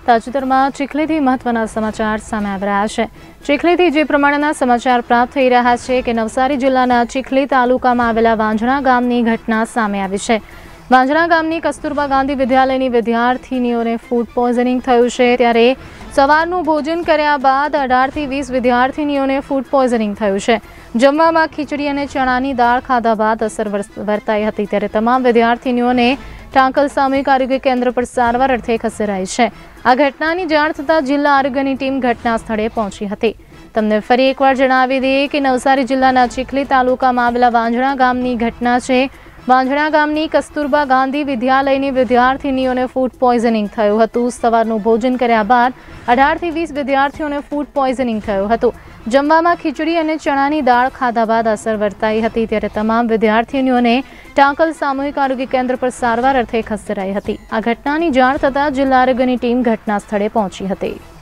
તાજેતરમાં ચીખલીથી મહત્વના સમાચાર સામે આવી રહ્યા છે। ચીખલીથી જે પ્રમાણેના સમાચાર પ્રાપ્ત થઈ રહ્યા છે કે નવસારી જિલ્લાના ચીખલી તાલુકામાં આવેલા વાંજણા ગામની ઘટના સામે આવી છે। વાંજણા ગામની કસ્તુરબા ગાંધી વિદ્યાલયની વિદ્યાર્થીનીઓને ફૂડ પોઈઝનિંગ થયું છે, ત્યારે સવારનું ભોજન કર્યા બાદ 18 થી 20 વિદ્યાર્થીનીઓને ફૂડ પોઈઝનિંગ થયું છે। જમવામાં ખીચડી અને ચણાની દાળ ખાધા બાદ અસર વર્તાઈ હતી, ત્યારે તમામ વિદ્યાર્થીનીઓને ટાંકલ સામૂહિક આરોગ્ય કેન્દ્ર પર સારવાર અર્થે ખસેડાઈ છે। આ ઘટનાની જાણ થતાં જિલ્લા આરોગ્યની ટીમ ઘટના સ્થળે પહોંચી હતી। તમને ફરી એકવાર જણાવી દઈએ કે નવસારી જિલ્લાના ચીખલી તાલુકામાં આવેલા વાંજણા ગામની ઘટના છે। વાંજણા ગામની કસ્તુરબા ગાંધી વિદ્યાલયની વિદ્યાર્થીનીઓને ફૂડ પોઈઝનિંગ થયું હતું। સવારનું ભોજન કર્યા બાદ 18 થી 20 વિદ્યાર્થીઓને ફૂડ પોઈઝનિંગ થયું હતું। જમવામાં ખીચડી અને ચણાની દાળ ખાધા બાદ અસર વર્તાઈ હતી, ત્યારે તમામ વિદ્યાર્થીનીઓને ટાંકલ સામૂહિક આરોગ્ય કેન્દ્ર પર સારવાર અર્થે ખસેડાઈ હતી। આ ઘટનાની જાણ થતાં જિલ્લા આરોગ્યની ટીમ ઘટના સ્થળે પહોંચી હતી।